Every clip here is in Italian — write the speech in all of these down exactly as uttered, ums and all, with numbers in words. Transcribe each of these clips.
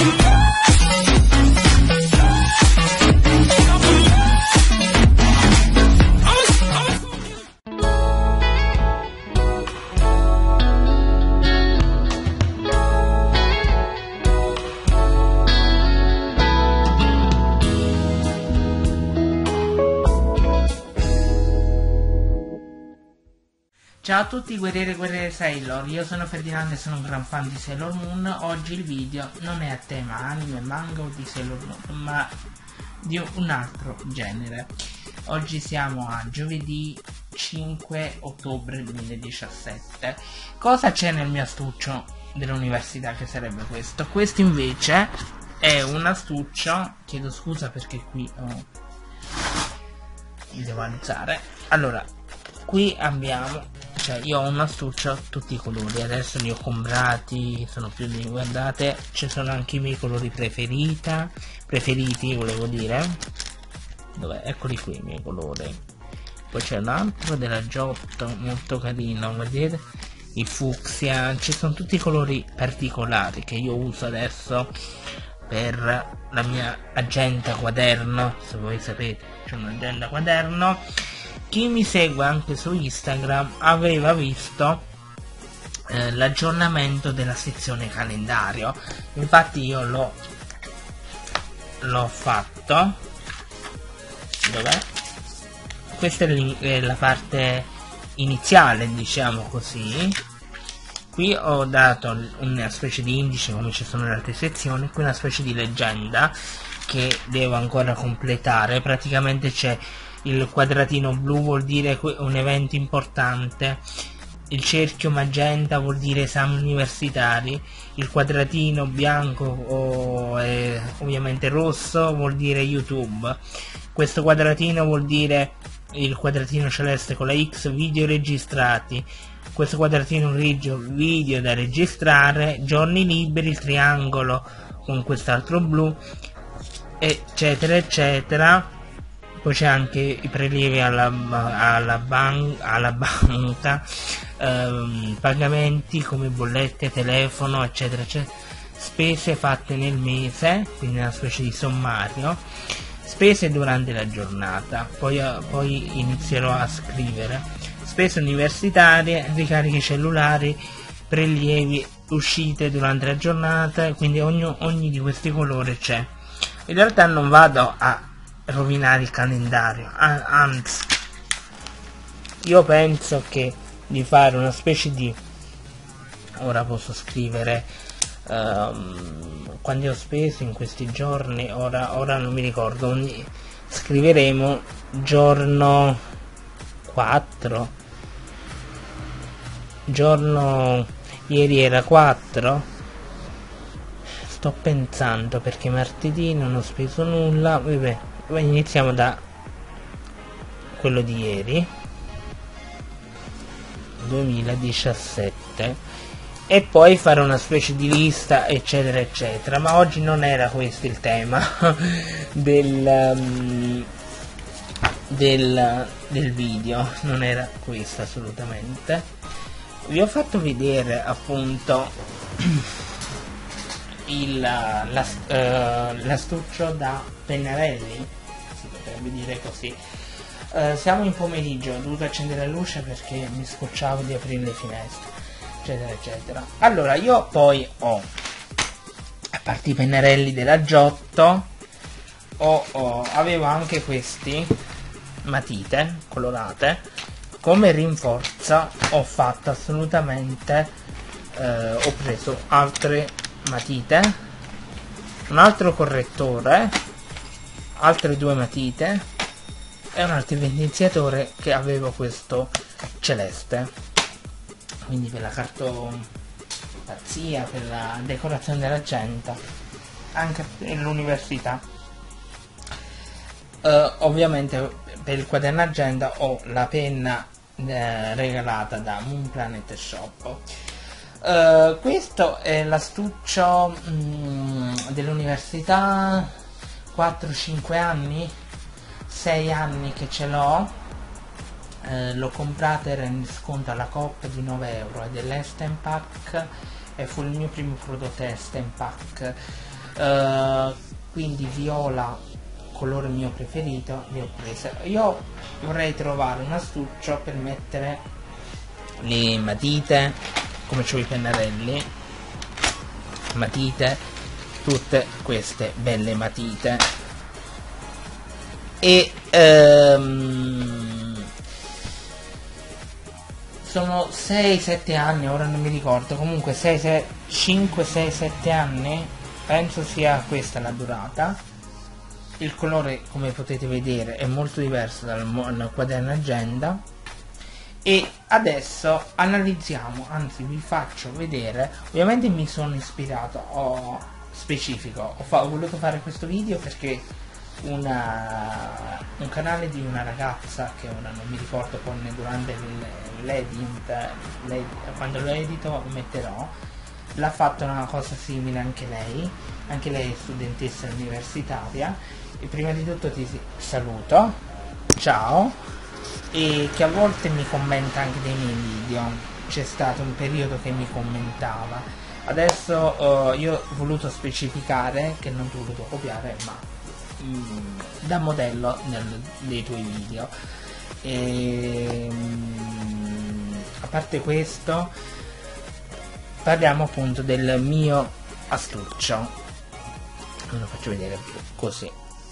Ciao a tutti guerrieri e guerriere Sailor, io sono Ferdinando e sono un gran fan di Sailor Moon. Oggi il video non è a tema anime, manga o di Sailor Moon, ma di un altro genere. Oggi siamo a giovedì cinque ottobre duemiladiciassette. Cosa c'è nel mio astuccio dell'università, che sarebbe questo? Questo invece è un astuccio, chiedo scusa perché qui oh, mi devo alzare. Allora, qui abbiamo, cioè io ho un astuccio a tutti i colori, adesso li ho comprati, sono più di, guardate, ci sono anche i miei colori preferita, preferiti volevo dire, dov'è? Eccoli qui i miei colori. Poi c'è un altro della Giotto molto carino, vedete, il fucsia, ci sono tutti i colori particolari che io uso adesso per la mia agenda quaderno, se voi sapete c'è un'agenda quaderno. Chi mi segue anche su Instagram aveva visto eh, l'aggiornamento della sezione calendario, infatti io l'ho l'ho fatto. Dov'è? Questa è la parte iniziale, diciamo così. Qui ho dato una specie di indice come ci sono le altre sezioni, qui una specie di leggenda che devo ancora completare. Praticamente c'è il quadratino blu, vuol dire un evento importante, il cerchio magenta vuol dire esami universitari, il quadratino bianco o eh, ovviamente rosso vuol dire YouTube, questo quadratino vuol dire il quadratino celeste con la X, video registrati, questo quadratino grigio, video da registrare, giorni liberi, il triangolo con quest'altro blu, eccetera eccetera. Poi c'è anche i prelievi alla, alla, ban alla banca, ehm, pagamenti come bollette, telefono, eccetera eccetera, spese fatte nel mese, quindi una specie di sommario, spese durante la giornata, poi, poi inizierò a scrivere spese universitarie, ricariche cellulari, prelievi, uscite durante la giornata, quindi ogni, ogni di questi colori c'è. In realtà non vado a rovinare il calendario, anzi io penso che di fare una specie di, ora posso scrivere um, quando ho speso in questi giorni, ora, ora non mi ricordo, ogni, scriveremo giorno quattro, giorno ieri era quattro, sto pensando perché martedì non ho speso nulla, vabbè. Iniziamo da quello di ieri, duemiladiciassette, e poi fare una specie di lista eccetera eccetera, ma oggi non era questo il tema del, um, del, del video, non era questo assolutamente. Vi ho fatto vedere appunto il l'astuccio uh, da pennarelli, si potrebbe dire così. Uh, siamo in pomeriggio, ho dovuto accendere la luce perché mi scocciavo di aprire le finestre, eccetera eccetera. Allora io poi ho, a parte i pennarelli della Giotto, ho, ho, avevo anche questi matite colorate. Come rinforzo ho fatto assolutamente eh, ho preso altre matite, un altro correttore, altre due matite e un altro evidenziatore che avevo questo celeste, quindi per la cartografia, per la decorazione dell'agenda, anche per l'università. Uh, ovviamente per il quaderno agenda ho la penna eh, regalata da Moon Planet Shop. Uh, questo è l'astuccio mm, dell'università, quattro cinque anni, sei anni che ce l'ho, uh, l'ho comprata, era in sconto alla Coop di nove euro, è dell'Esten Pack e fu il mio primo prodotto Esten Pack. uh, quindi viola, colore mio preferito, le ho prese. Io vorrei trovare un astuccio per mettere le matite, come c'ho i pennarelli, matite, tutte queste belle matite. E um, sono sei sette anni, ora non mi ricordo, comunque cinque sei sette anni, penso sia questa la durata. Il colore, come potete vedere, è molto diverso dal, dal quaderno agenda. E adesso analizziamo, anzi vi faccio vedere. Ovviamente mi sono ispirato, ho specifico, ho, fa, ho voluto fare questo video perché una, un canale di una ragazza che ora non mi ricordo, con durante l'edit, quando lo edito lo metterò, l'ha fatto una cosa simile anche lei, anche lei è studentessa universitaria. E prima di tutto ti saluto, ciao, e che a volte mi commenta anche dei miei video, c'è stato un periodo che mi commentava. Adesso uh, io ho voluto specificare che non ti ho voluto copiare, ma mm, da modello nel, dei tuoi video. E, mm, a parte questo, parliamo appunto del mio astuccio. Lo faccio vedere così.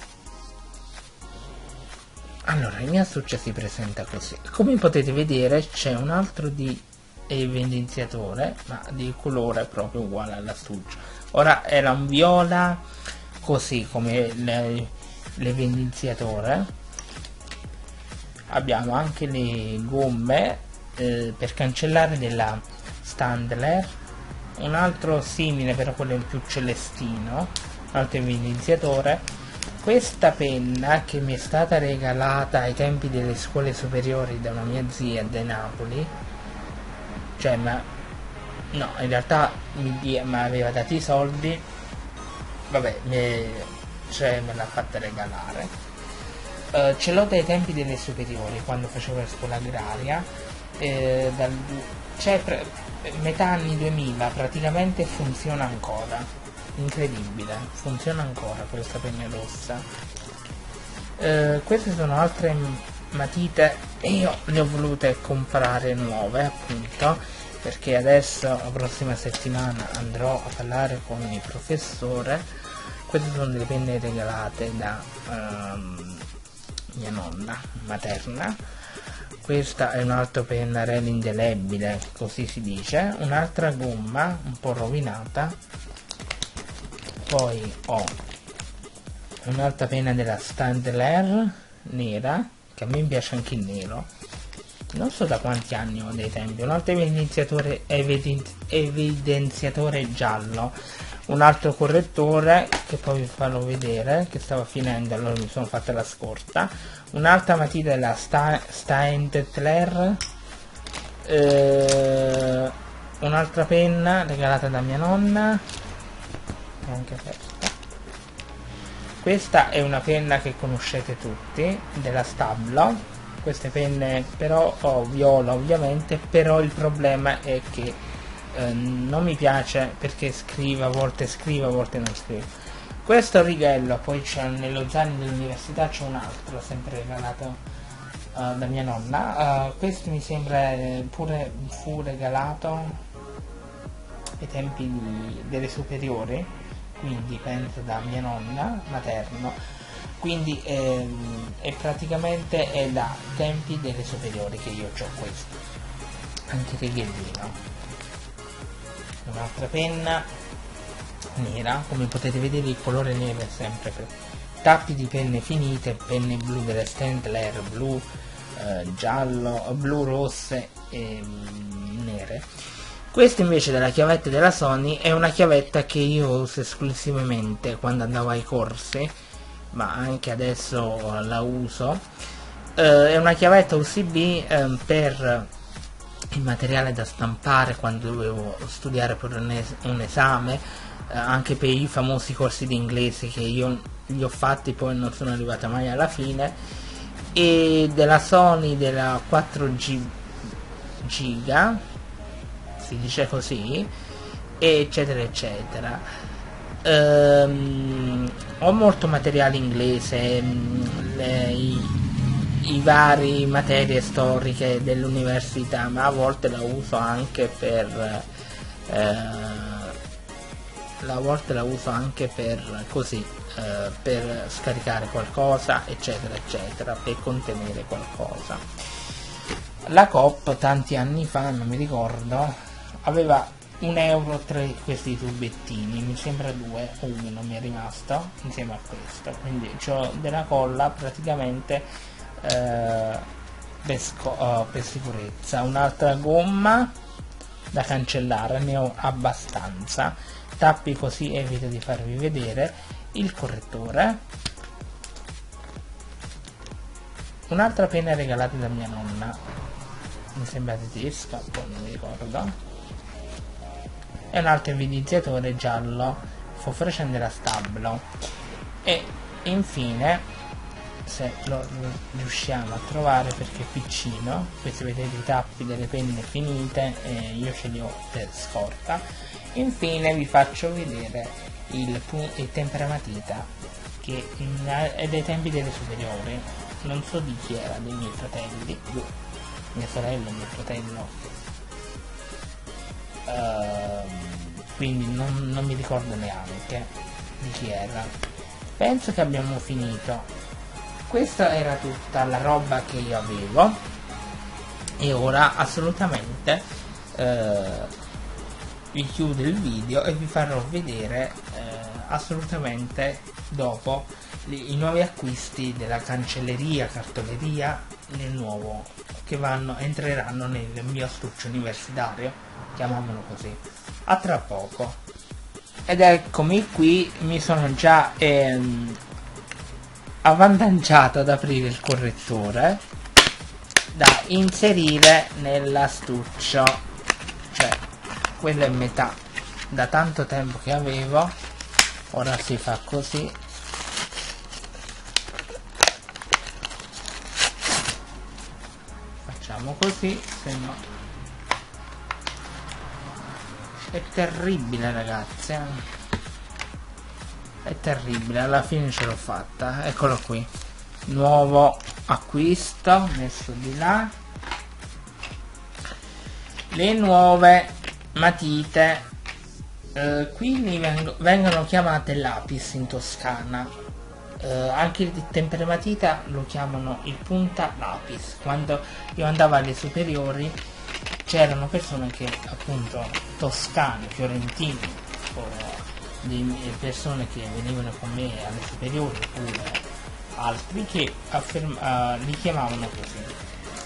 Allora, il mio astuccio si presenta così. Come potete vedere c'è un altro di evidenziatore, ma di colore proprio uguale all'astuccio. Ora era un viola, così come l'evidenziatore. Abbiamo anche le gomme eh, per cancellare della Staedtler, un altro simile però quello più celestino, un altro evidenziatore. Questa penna che mi è stata regalata ai tempi delle scuole superiori da una mia zia di Napoli, cioè ma no, in realtà mi, mi aveva dato i soldi, vabbè, me, cioè me l'ha fatta regalare. Uh, ce l'ho dai tempi delle superiori, quando facevo la scuola agraria, eh, dal, cioè pre, metà anni duemila praticamente, funziona ancora. Incredibile, funziona ancora questa penna rossa. Eh, queste sono altre matite e io le ho volute comprare nuove, appunto perché adesso la prossima settimana andrò a parlare con il professore. Queste sono delle penne regalate da um, mia nonna materna. Questa è un'altra pennarello indelebile, così si dice, un'altra gomma un po' rovinata. Poi ho un'altra penna della Staedtler nera, che a me piace anche il nero, non so da quanti anni ho dei tempi. Un altro evidenziatore, evidenzi, evidenziatore giallo, un altro correttore che poi vi farò vedere, che stava finendo, allora mi sono fatta la scorta. Un'altra matita della Staedtler, eh, un'altra penna regalata da mia nonna, anche questa. Questa è una penna che conoscete tutti, della Stabilo. Queste penne però ho viola ovviamente, però il problema è che eh, non mi piace perché scrive, a volte scrive, a volte non scrive. Questo righello, poi c'è nello zaino dell'università, c'è un altro sempre regalato uh, da mia nonna. Uh, questo mi sembra eh, pure fu regalato ai tempi di, delle superiori, quindi penso da mia nonna materno, quindi ehm, è praticamente è da tempi delle superiori che io ho questo, anche righellino. Un'altra penna nera, come potete vedere il colore nero è sempre per tappi di penne finite, penne blu delle Staedtler, blu, eh, giallo, blu rosse e mm, nere. Questa invece della chiavetta della Sony è una chiavetta che io uso esclusivamente quando andavo ai corsi, ma anche adesso la uso. Eh, è una chiavetta U S B eh, per il materiale da stampare quando dovevo studiare per un, es un esame, eh, anche per i famosi corsi di inglese che io li ho fatti, poi non sono arrivata mai alla fine. E della Sony della quattro giga, si dice così, eccetera eccetera. ehm, ho molto materiale inglese, mh, le, i, i vari materie storiche dell'università, ma a volte la uso anche per eh, a volte la uso anche per così eh, per scaricare qualcosa, eccetera eccetera, per contenere qualcosa. La Coop tanti anni fa, non mi ricordo, aveva un euro tre questi tubettini, mi sembra due o uno mi è rimasto insieme a questo, quindi ho della colla praticamente eh, per, oh, per sicurezza. Un'altra gomma da cancellare, ne ho abbastanza, tappi così evito di farvi vedere, il correttore, un'altra penna regalata da mia nonna, mi sembra tedesca, poi non mi ricordo, e un altro evidenziatore giallo fosforescente da stabilo, e infine, se lo riusciamo a trovare perché è piccino, questi vedete i tappi delle penne finite, e io ce li ho per scorta. Infine vi faccio vedere il, il temperamatita, che è dei tempi delle superiori, non so di chi era, dei miei fratelli, mia sorella e mio fratello, uh, quindi non, non mi ricordo neanche di chi era. Penso che abbiamo finito. Questa era tutta la roba che io avevo, e ora assolutamente eh, vi chiudo il video e vi farò vedere eh, assolutamente dopo i nuovi acquisti della cancelleria, cartoleria, nel nuovo, che vanno, entreranno nel mio astuccio universitario, chiamiamolo così. A tra poco. Ed eccomi qui, mi sono già ehm, avvantaggiato ad aprire il correttore da inserire nell'astuccio, cioè quello è metà, da tanto tempo che avevo, ora si fa così, facciamo così, se no è terribile ragazzi, è terribile, alla fine ce l'ho fatta, eccolo qui, nuovo acquisto, messo di là, le nuove matite, eh, qui vengo, vengono chiamate lapis in Toscana, eh, anche il temperamatita lo chiamano il punta lapis. Quando io andavo alle superiori c'erano persone che appunto toscane, fiorentini, o di persone che venivano con me alle superiori, oppure altri che afferm- uh, li chiamavano così.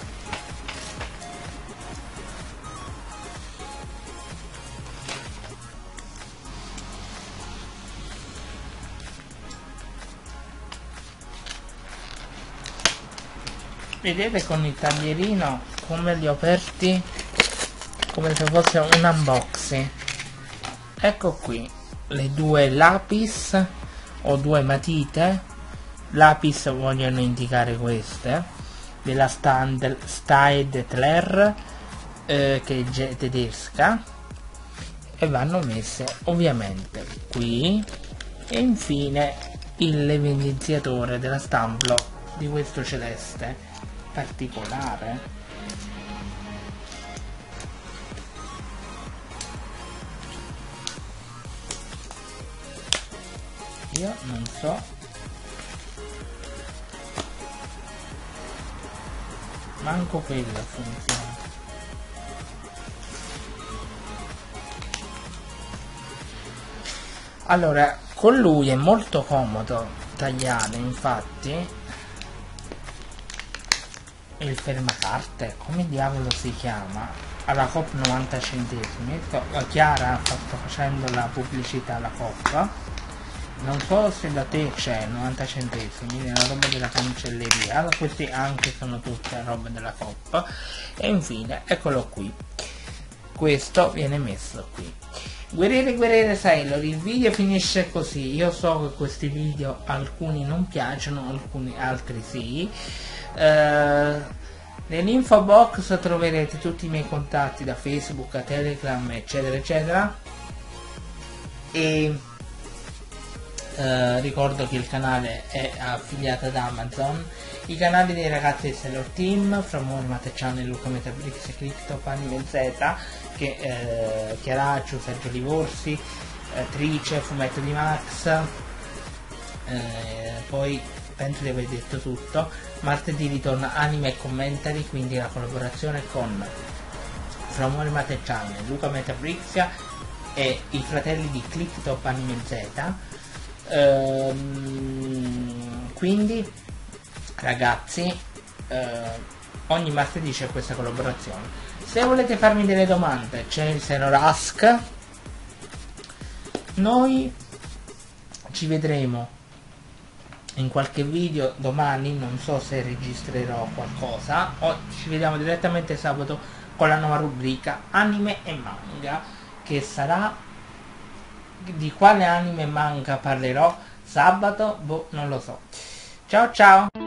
Vedete con il taglierino come li ho aperti, come se fosse un unboxing. Ecco qui le due lapis o due matite. Lapis vogliono indicare queste della Staedtler, eh, che è tedesca, e vanno messe ovviamente qui. E infine l'evidenziatore della Stamplo di questo celeste particolare, io non so, manco quello funziona. Allora, con lui è molto comodo tagliare, infatti il fermacarte, come diavolo si chiama, alla Coop novanta centesimi. Chiara sta facendo la pubblicità alla Coop, non so se da te c'è novanta centesimi, nella roba della cancelleria, questi anche sono tutte roba della Coop. E infine eccolo qui, questo viene messo qui. Guerriere guerriere Sailor, il video finisce così. Io so che questi video alcuni non piacciono, alcuni altri sì. Uh, nell'info box troverete tutti i miei contatti da Facebook a Telegram eccetera eccetera, e eh, ricordo che il canale è affiliato ad Amazon. I canali dei ragazzi di Sailor Team, From Home Mate Channel, Luca Metabrix e Cryptop Anime Z, che eh, Chiaraccio, Sergio Livorsi, eh, Trice, Fumetto di Max, eh, poi penso di aver detto tutto. Martedì ritorna Anime e Commentary, quindi la collaborazione con From Home Mate Channel, Luca Metabrix e i fratelli di Cryptop Anime Z. Ehm, quindi ragazzi, eh, ogni martedì c'è questa collaborazione. Se volete farmi delle domande c'è il Sailor Ask. Noi ci vedremo in qualche video domani, non so se registrerò qualcosa, o ci vediamo direttamente sabato con la nuova rubrica anime e manga, che sarà, di quale anime e manga parlerò sabato, boh, non lo so. Ciao ciao!